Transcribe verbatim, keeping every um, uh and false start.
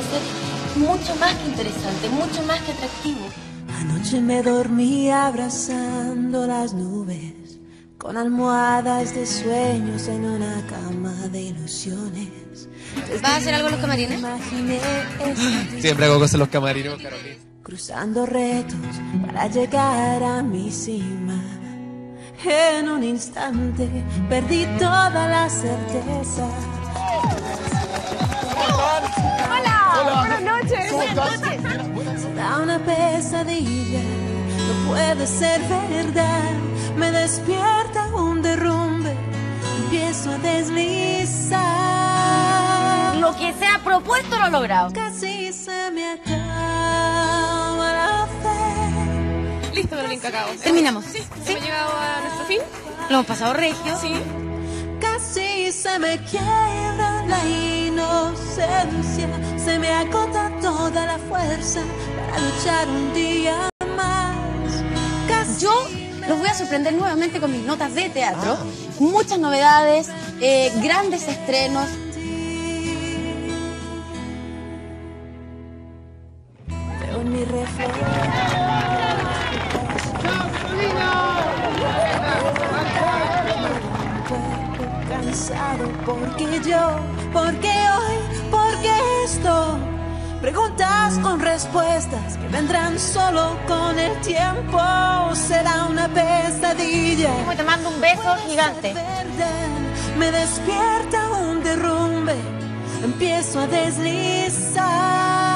ser mucho más que interesante, mucho más que atractivo. Anoche me dormí abrazando las nubes, con almohadas de sueños en una cama de ilusiones. ¿Vas a hacer algo en los camarines? Siempre hago cosas en los camarines, Carolina. Cruzando retos para llegar a mi cima. En un instante perdí toda la certeza. Hola, Hola. Buenas noches. Buenas noches. Será una pesadilla, no puede ser verdad. Me despierta un derrumbe, empiezo a deslizar. Lo que se ha propuesto lo ha logrado. Casi se me acaba la fe. Listo, Berlín Cacao. Terminamos. Sí, ¿Sí? hemos llegado a nuestro fin. Lo hemos pasado regio. Sí. Casi se me quiebra la inocencia, se me agota toda la fuerza para luchar un día más. Casi Yo los voy a sorprender nuevamente con mis notas de teatro. Muchas novedades, eh, grandes estrenos. veo en mi reflejo. Cansado porque yo, porque hoy, porque esto. Preguntas con respuestas que vendrán solo con el tiempo. Será una pesadilla. Te mando un beso gigante. Me despierta un derrumbe, empiezo a deslizar.